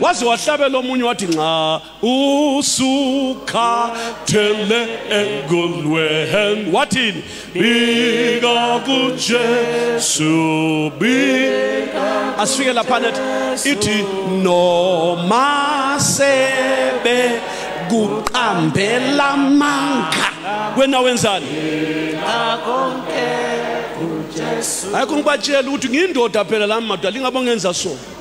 waze wahlabela omunye wathi nxa usukhathele engolweni wathini bika kuJesu bika asifike lapha nathi ithi noma sebe kuqambela manga wena wenzani konke kuJesu ayikho ngibatshela ukuthi ngiyindoda phela lami madala ingabongenza so